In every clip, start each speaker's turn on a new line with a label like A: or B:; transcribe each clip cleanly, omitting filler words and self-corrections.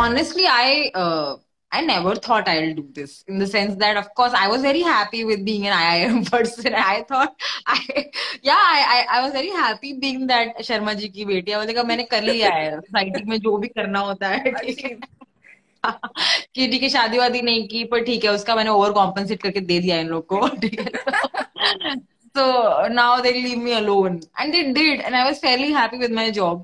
A: honestly, I never thought I'll do this, in the sense that, of course, I was very happy with being an IIM person. I thought yeah, I was very happy being that Sharma ji की बेटी. I was like, अब मैंने कर लिया है society में जो भी करना होता है, ठीक है. कि ठीक है, शादी वादी नहीं की, पर ठीक है, उसका मैंने ओवर कॉम्पनसेट करके दे दिया इन लोग को, ठीक है. So now they leave me alone, and they did, and I was fairly happy with my job,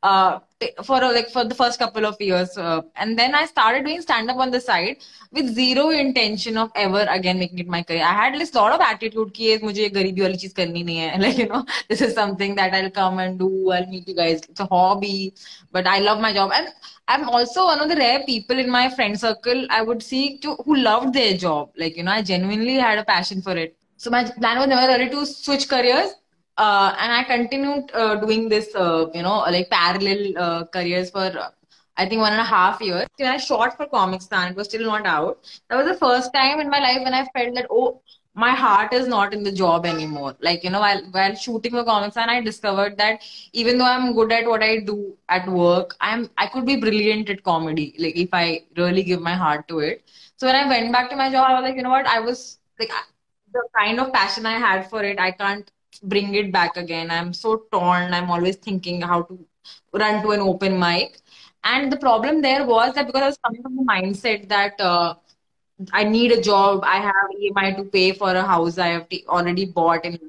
A: for the first couple of years, and then I started doing stand up on the side with zero intention of ever again making it my career. I had this lot of attitude कि ये मुझे गरीबी वाली चीज करनी नहीं है, like this is something that I'll come and do. I'll meet you guys. It's a hobby, but I love my job, and I'm also one of the rare people in my friend circle I would see who loved their job. Like, I genuinely had a passion for it. So my plan was never really to switch careers. And I continued doing this, like parallel careers for I think 1.5 years. When I shot for Comic Stan, it was still not out. That was the first time in my life when I felt that, oh, my heart is not in the job anymore. Like, while shooting for Comic Stan, I discovered that even though I'm good at what I do at work, I could be brilliant at comedy. Like, if I really give my heart to it. So when I went back to my job, I was like, you know what? I was like, the kind of passion I had for it, I can't bring it back again. I'm so torn. I'm always thinking how to run to an open mic. And the problem there was that because I was coming from the mindset that I need a job, I have EMI to pay for a house I have already bought, and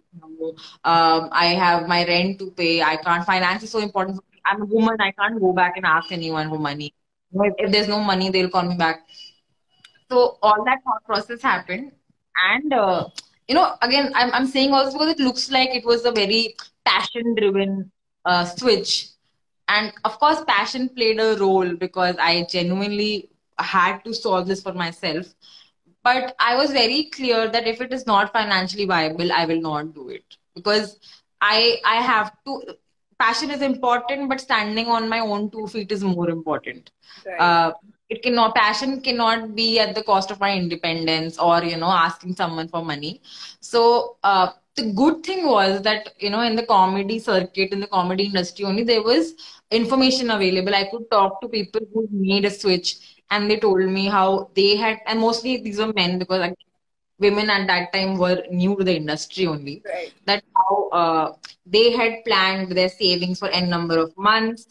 A: I have my rent to pay. I can't. Finance is so important for me. I'm a woman. I can't go back and ask anyone for money. If there's no money, they'll call me back. So all that thought process happened, and again, I'm saying also because it looks like it was a very passion-driven switch, and of course, passion played a role because I genuinely had to solve this for myself. But I was very clear that if it is not financially viable, I will not do it because I have to. Passion is important, but standing on my own 2 feet is more important.
B: Right.
A: It cannot Passion cannot be at the cost of my independence or asking someone for money. So the good thing was that in the comedy circuit, in the comedy industry only, there was information available. I could talk to people who made a switch, and they told me how they had, and mostly these were men because women at that time were new to the industry only.
B: Right.
A: That how they had planned their savings for n number of months.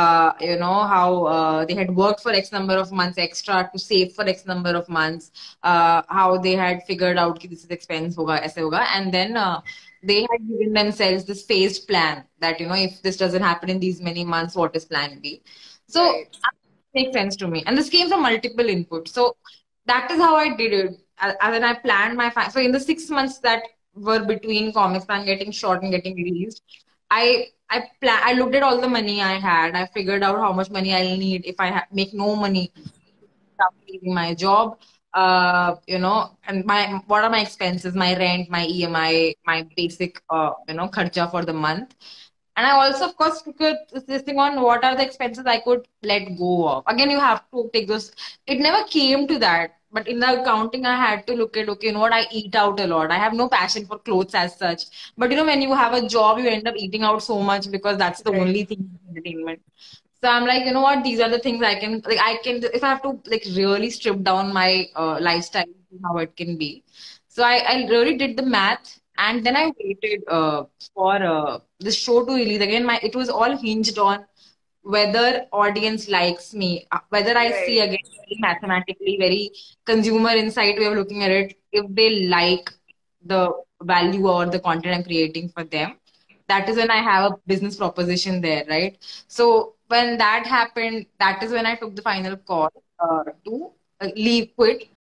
A: How they had worked for X number of months extra to save for X number of months. How they had figured out that this is expense hoga, aise hoga, and then they had given themselves this phased plan that if this doesn't happen in these many months, what is plan B? So
B: Right.
A: makes sense to me, and this came from multiple inputs. So that is how I did it. And then I planned so in the 6 months that were between Comic Stan getting shot and getting released, I looked at all the money I had. I figured out how much money I'll need if I make no money after leaving my job. And what are my expenses, my rent, my EMI, my basic kharcha for the month. And I also, of course, took this thing on what are the expenses I could let go of. Again, you have to take those. It never came to that. But in the accounting, I had to look at, okay, you know what, I eat out a lot. I have no passion for clothes as such. But, when you have a job, you end up eating out so much because that's the
B: Right.
A: only thing in entertainment. So I'm like, you know what, these are the things if I have to really strip down my lifestyle, how it can be. So I really did the math, and then I waited for this show to release. Again, it was all hinged on whether audience likes me, whether I see,
B: Right.
A: again, very mathematically, very consumer insight way of looking at it, if they like the value or the content I'm creating for them. That is when I have a business proposition there, right? So when that happened, that is when I took the final call to leave, quit,